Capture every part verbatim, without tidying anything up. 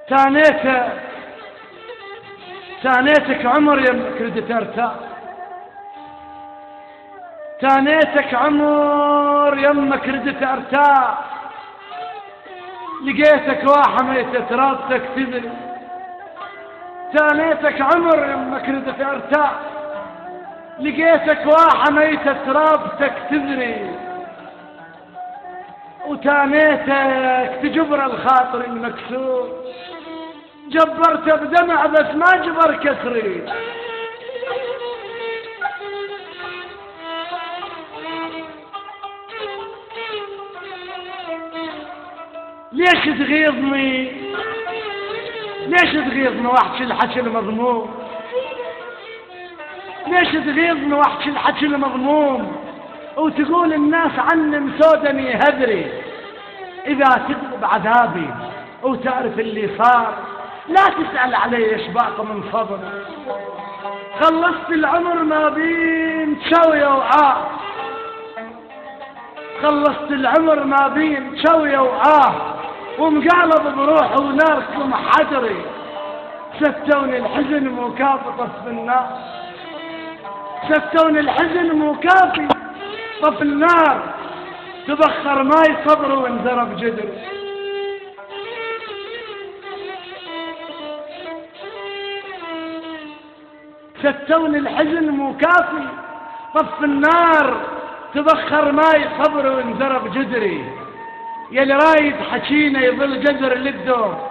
تانيت تانيتك عمر يمك ردت ارتاح، تانيتك عمر يمك ردت ارتاح، لقيتك واحة ميتة راسك تدري، تانيتك عمر يمك ردت ارتاح، لقيتك واحة ميتة راسك تدري، وتانيتك تجبر الخاطر المكسور، جبرته بدمع بس ما جبر كسري. ليش تغيظني ليش تغيظني واحكي الحكي المضموم، ليش تغيظني واحكي الحكي المضموم، وتقول الناس عني مسودني هدري. إذا تقلب عذابي وتعرف اللي صار لا تسأل علي ايش باقي من صبر. خلصت العمر ما بين شوية وعاه، خلصت العمر ما بين شوية وعاه، ومقالب بروحي وناركم حجري. ستوني الحزن مكافي طف النار، ستوني الحزن مكافي طف النار، تبخر ماي صبر وانزرب جدري. ستوني الحزن مكافي طف النار، تبخر ماي صبر وانزرب جدري. يلي رايد حكينا يظل جذر للدوم،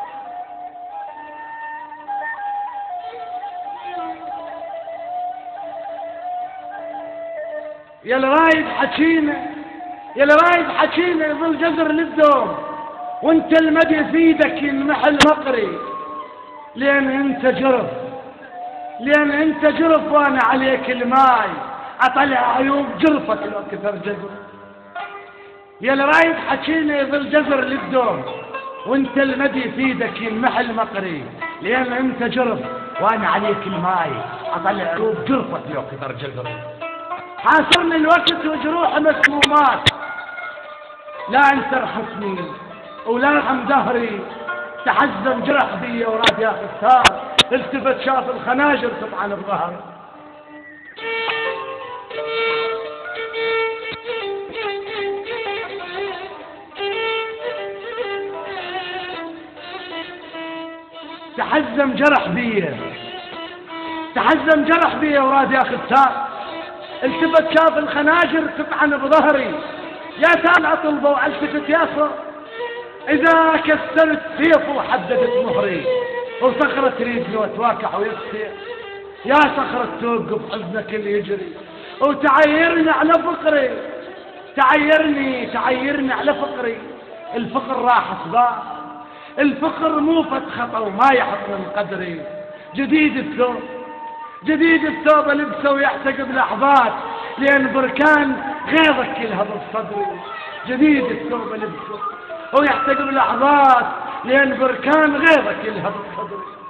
يلي رايد حكينا يلي رايد حكينا يظل جذر للدوم، وانت المدي في ايدك ينمحل مقري. لان انت جرف لان انت جرف وانا عليك الماي، اطلع عيوب جرفك لو كثر جذر. يلي رايد حكينا يظل جذر للدوم، وانت المدي في ايدك ينمحل مقري. لان انت جرف وانا عليك الماي، اطلع عيوب جرفك لو كثر جذر. حاصرني الوقت وجروح مسمومات، لا انت ارحمني ولا ارحم ظهري. تحزم جرح بي وراد يا ختار، التفت شاف الخناجر تطعن بظهري. تحزم جرح بي تحزم جرح بي وراد يا ختار، التفت شاف الخناجر تطعن بظهري. يا سامع طلبه والتفت ياسر، اذا كسرت سيفه وحددت مهري، وصخرة تريدني وتواكح ويكسر. يا صخرة توقف حزنك اللي يجري، وتعيرني على فقري، تعيرني تعيرني على فقري. الفقر راح اسباب، الفقر مو فت خطا وما يحط من قدري. جديد الثوب جديد الثوب لبسه ويحتقب لحظات، لان بركان غيظك كلها بالصدر. جديد الثوب لبسه ويحتقب لحظات، لان بركان غيظك كلها بالصدر.